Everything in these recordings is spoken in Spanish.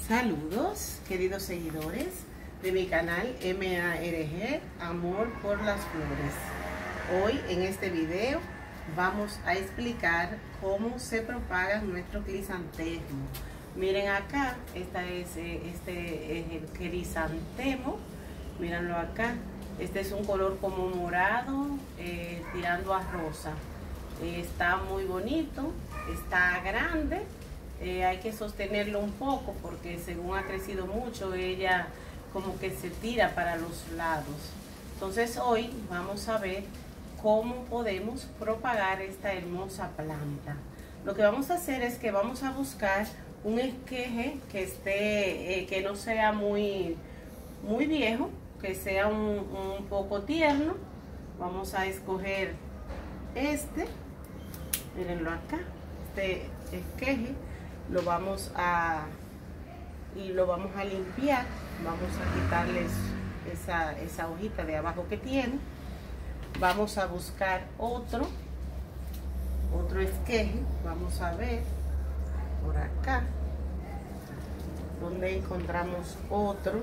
Saludos, queridos seguidores de mi canal MARG, Amor por las Flores. Hoy en este video vamos a explicar cómo se propagan nuestros crisantemos. Miren acá, este es el crisantemo, mírenlo acá. Este es un color como morado, tirando a rosa. Está muy bonito, está grande. Hay que sostenerlo un poco porque según ha crecido mucho, ella como que se tira para los lados. Entonces hoy vamos a ver cómo podemos propagar esta hermosa planta. Lo que vamos a hacer es que vamos a buscar un esqueje que esté, que no sea muy viejo, que sea un poco tierno. Vamos a escoger mírenlo acá, este esqueje. Lo vamos a limpiar. Vamos a quitarles esa hojita de abajo que tiene. Vamos a buscar otro esqueje. Vamos a ver por acá donde encontramos otro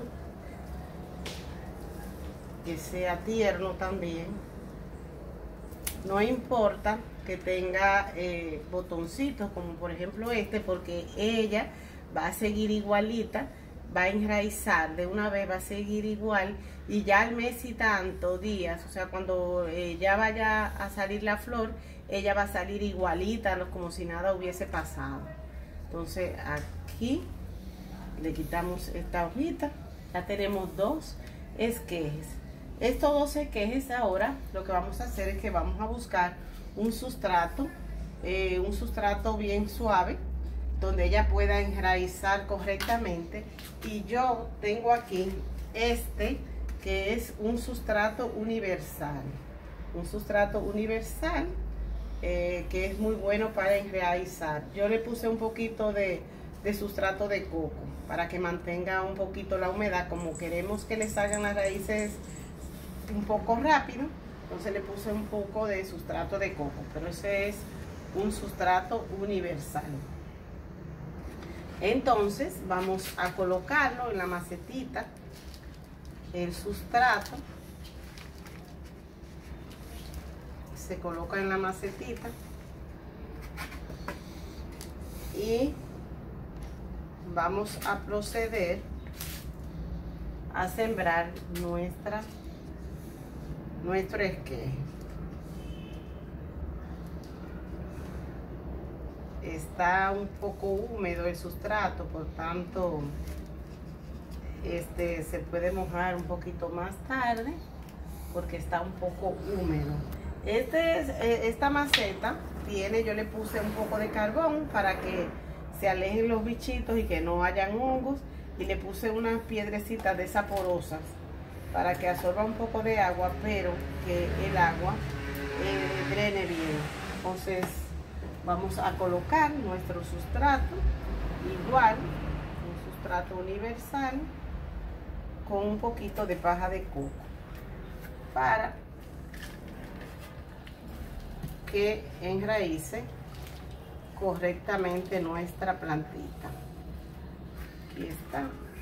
que sea tierno también. No importa que tenga botoncitos como por ejemplo porque ella va a seguir igualita, va a enraizar de una vez, va a seguir igual, y ya al mes y tantos días, o sea, cuando ya vaya a salir la flor, ella va a salir igualita, ¿no? Como si nada hubiese pasado. Entonces aquí le quitamos esta hojita. Ya tenemos dos esquejes. Estos dos esquejes, ahora lo que vamos a hacer es que vamos a buscar un sustrato bien suave, donde ella pueda enraizar correctamente. Y yo tengo aquí que es un sustrato universal, que es muy bueno para enraizar. Yo le puse un poquito de sustrato de coco para que mantenga un poquito la humedad. Como queremos que le salgan las raíces un poco rápido, entonces le puse un poco de sustrato de coco, pero ese es un sustrato universal. Entonces vamos a colocarlo en la macetita, el sustrato se coloca en la macetita y vamos a proceder a sembrar nuestro esqueje. Está un poco húmedo el sustrato, por tanto se puede mojar un poquito más tarde porque está un poco húmedo. Esta maceta yo le puse un poco de carbón para que se alejen los bichitos y que no hayan hongos, y le puse unas piedrecitas desaporosas para que absorba un poco de agua, pero que el agua drene bien. Entonces vamos a colocar nuestro sustrato, igual, un sustrato universal con un poquito de paja de coco, para que enraíce correctamente nuestra plantita. Aquí está.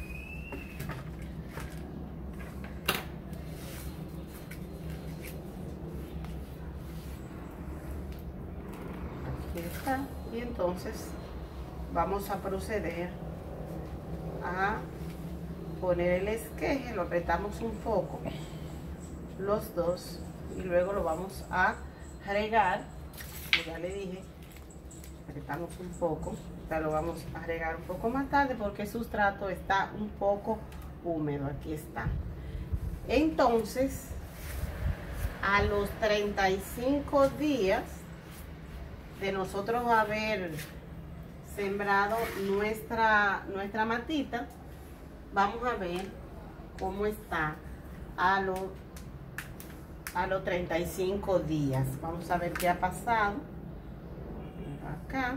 Y entonces vamos a proceder a poner el esqueje, lo apretamos un poco los dos y luego lo vamos a regar. Ya le dije, apretamos un poco, pero lo vamos a regar un poco más tarde porque el sustrato está un poco húmedo. Aquí está. Entonces a los 35 días de nosotros haber sembrado nuestra matita, vamos a ver cómo está a los 35 días. Vamos a ver qué ha pasado acá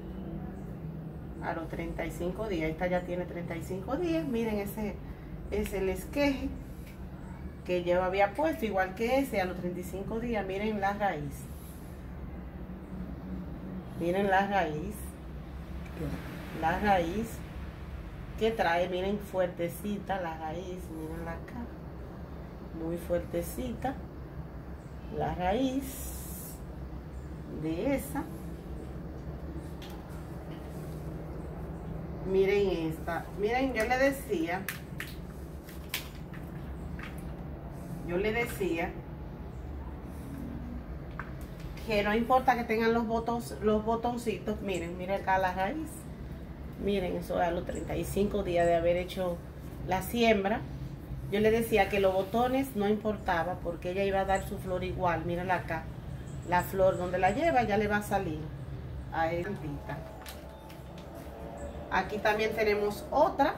a los 35 días. Esta ya tiene 35 días. Miren, ese es el esqueje que yo había puesto, igual que ese. A los 35 días, miren la raíz. Miren la raíz que trae. Miren, fuertecita la raíz, miren acá, muy fuertecita la raíz de esa. Miren esta, miren, yo le decía que no importa que tengan los botoncitos. Miren acá la raíz. Miren, eso a los 35 días de haber hecho la siembra. Yo le decía que los botones no importaba porque ella iba a dar su flor igual. Miren acá, la flor donde la lleva ya le va a salir a esta. Aquí también tenemos otra.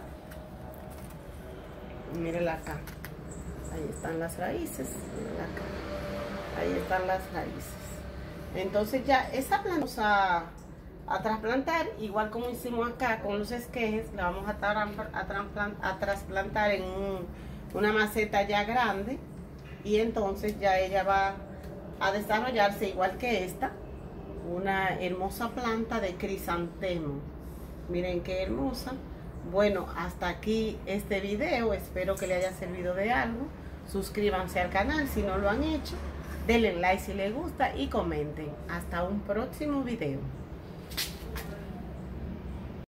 Mírenla acá. Ahí están las raíces. Mírenla acá. Ahí están las raíces. Entonces ya esa planta vamos a trasplantar, igual como hicimos acá con los esquejes. La vamos a trasplantar en una maceta ya grande. Y entonces ya ella va a desarrollarse igual que esta. Una hermosa planta de crisantemo. Miren qué hermosa. Bueno, hasta aquí este video. Espero que le haya servido de algo. Suscríbanse al canal si no lo han hecho. Denle like si les gusta y comenten. Hasta un próximo video.